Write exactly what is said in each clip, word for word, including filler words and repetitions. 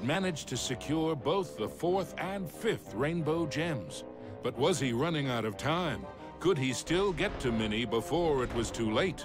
managed to secure both the fourth and fifth rainbow gems. But was he running out of time? Could he still get to Minnie before it was too late?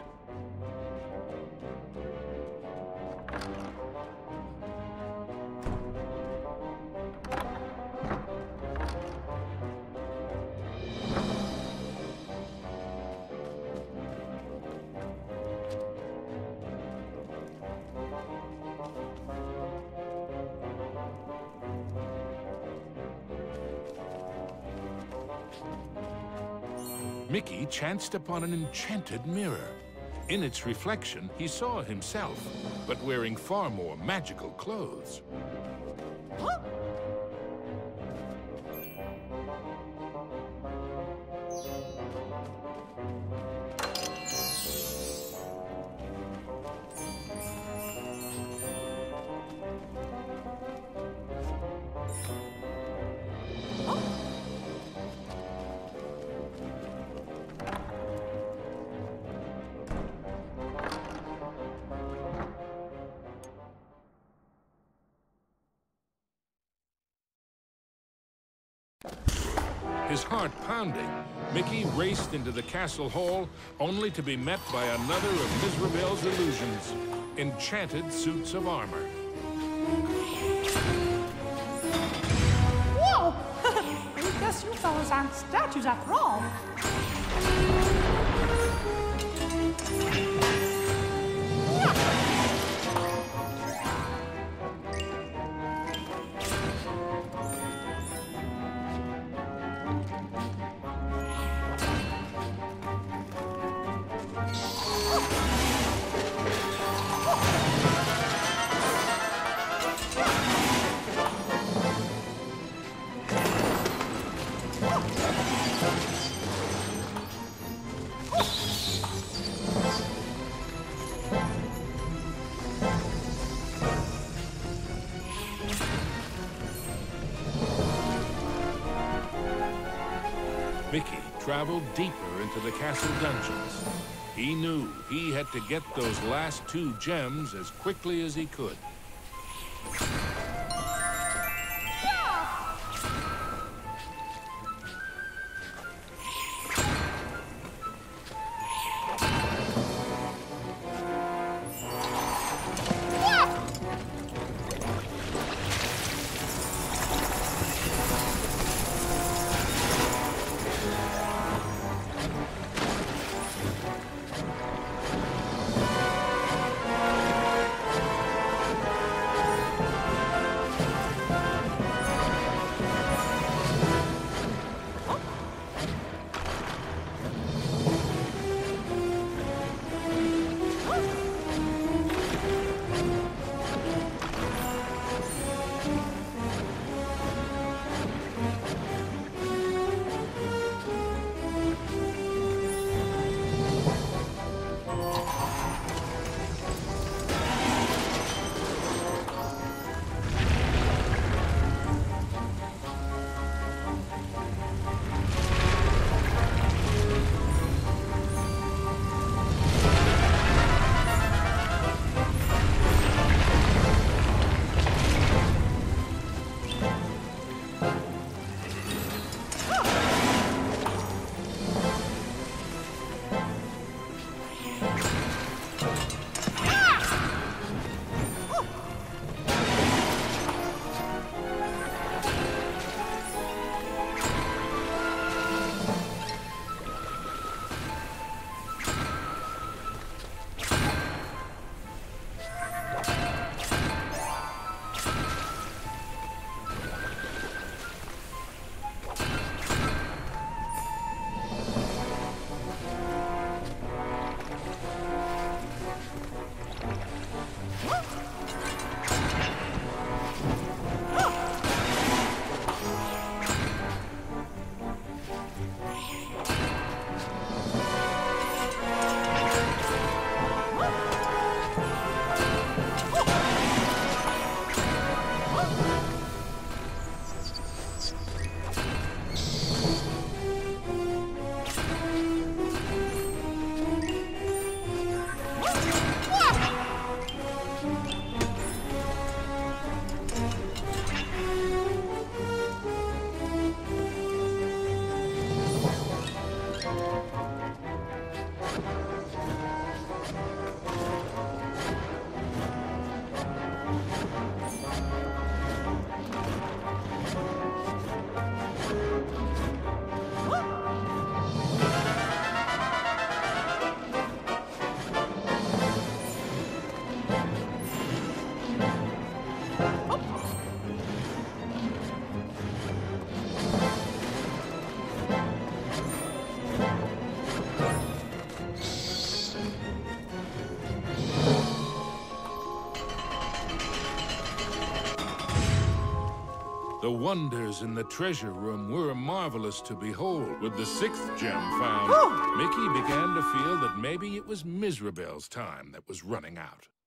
Mickey chanced upon an enchanted mirror. In its reflection, he saw himself, but wearing far more magical clothes. Huh? His heart pounding, Mickey raced into the castle hall, only to be met by another of Mizrabel's illusions, enchanted suits of armor. Whoa! I guess you fellas aren't statues after all. Mickey traveled deeper into the castle dungeons. He knew he had to get those last two gems as quickly as he could. The wonders in the treasure room were marvelous to behold. With the sixth gem found, Mickey began to feel that maybe it was Mizrabel's time that was running out.